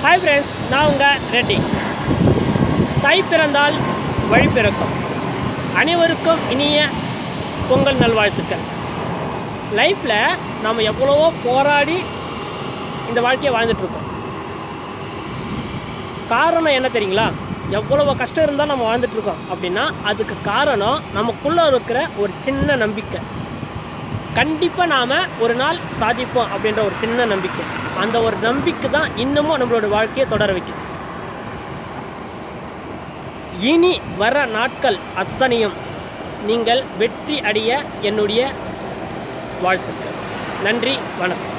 hi friends நான் உங்கள் ரெட்டி தை பிறந்தால் வழி பிறக்கும் அனைவருக்கும் இனிய பொங்கல் நல்வாழ்த்துக்கள் லைஃப்பில் நாம் எவ்வளவோ போராடி இந்த வாழ்க்கையை வாழ்ந்துட்டுருக்கோம் காரணம் என்ன தெரியுங்களா எவ்வளவோ கஷ்டம் இருந்தால் நம்ம வாழ்ந்துட்டுருக்கோம் அப்படின்னா அதுக்கு காரணம் நமக்குள்ளே இருக்கிற ஒரு சின்ன நம்பிக்கை கண்டிப்பாக நாம் ஒரு நாள் சாதிப்போம் அப்படின்ற ஒரு சின்ன நம்பிக்கை அந்த ஒரு நம்பிக்கை தான் இன்னமும் நம்மளோட வாழ்க்கையை தொடர வைக்குது இனி வர நாட்கள் அத்தனையும் நீங்கள் வெற்றி அடைய என்னுடைய வாழ்த்துக்கள் நன்றி வணக்கம்